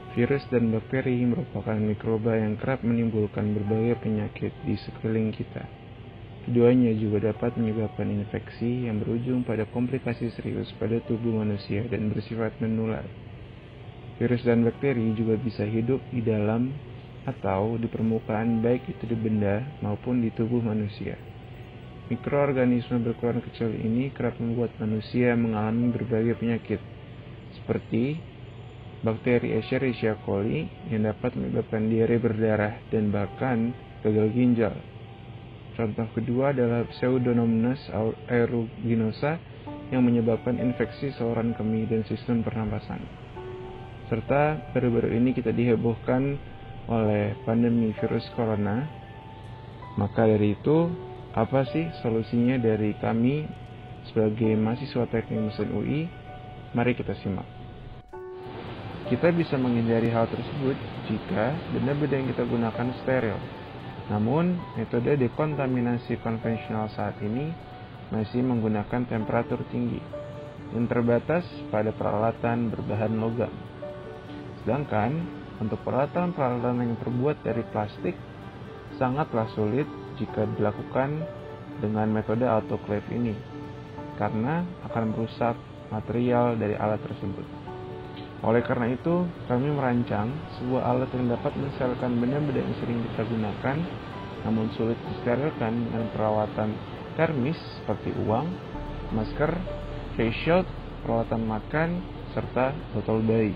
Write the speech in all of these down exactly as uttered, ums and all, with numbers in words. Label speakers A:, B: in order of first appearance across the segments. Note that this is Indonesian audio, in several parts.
A: Virus dan bakteri merupakan mikroba yang kerap menimbulkan berbagai penyakit di sekeliling kita. Keduanya juga dapat menyebabkan infeksi yang berujung pada komplikasi serius pada tubuh manusia dan bersifat menular. Virus dan bakteri juga bisa hidup di dalam atau di permukaan baik itu di benda maupun di tubuh manusia. Mikroorganisme berukuran kecil ini kerap membuat manusia mengalami berbagai penyakit, seperti bakteri Escherichia coli yang dapat menyebabkan diare berdarah dan bahkan gagal ginjal. Contoh kedua adalah Pseudomonas aeruginosa yang menyebabkan infeksi saluran kemih dan sistem pernapasan. Serta baru-baru ini kita dihebohkan oleh pandemi virus corona. Maka dari itu, apa sih solusinya dari kami sebagai mahasiswa Teknik Mesin U I? Mari kita simak. Kita bisa menghindari hal tersebut jika benda-benda yang kita gunakan steril. Namun, metode dekontaminasi konvensional saat ini masih menggunakan temperatur tinggi yang terbatas pada peralatan berbahan logam. Sedangkan, untuk peralatan-peralatan yang terbuat dari plastik, sangatlah sulit jika dilakukan dengan metode autoclave ini, karena akan merusak material dari alat tersebut. Oleh karena itu, kami merancang sebuah alat yang dapat mensterilkan benda-benda yang sering kita gunakan, namun sulit disterilkan dengan perawatan termis seperti uang, masker, face shield, peralatan makan, serta botol bayi.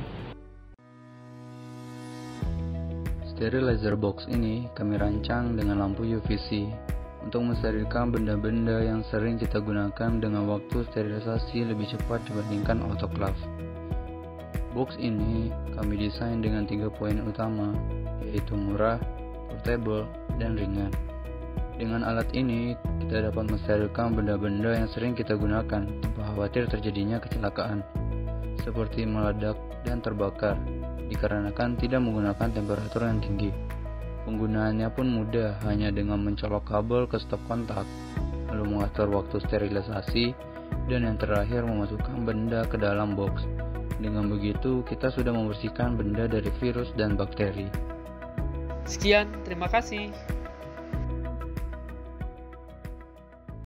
B: Sterilizer box ini kami rancang dengan lampu U V C untuk mensterilkan benda-benda yang sering kita gunakan dengan waktu sterilisasi lebih cepat dibandingkan autoclave. Box ini kami desain dengan tiga poin utama, yaitu murah, portable, dan ringan. Dengan alat ini, kita dapat mensterilkan benda-benda yang sering kita gunakan tanpa khawatir terjadinya kecelakaan, seperti meledak dan terbakar, dikarenakan tidak menggunakan temperatur yang tinggi. Penggunaannya pun mudah, hanya dengan mencolok kabel ke stop kontak, lalu mengatur waktu sterilisasi, dan yang terakhir memasukkan benda ke dalam box. Dengan begitu, kita sudah membersihkan benda dari virus dan bakteri.
C: Sekian, terima kasih.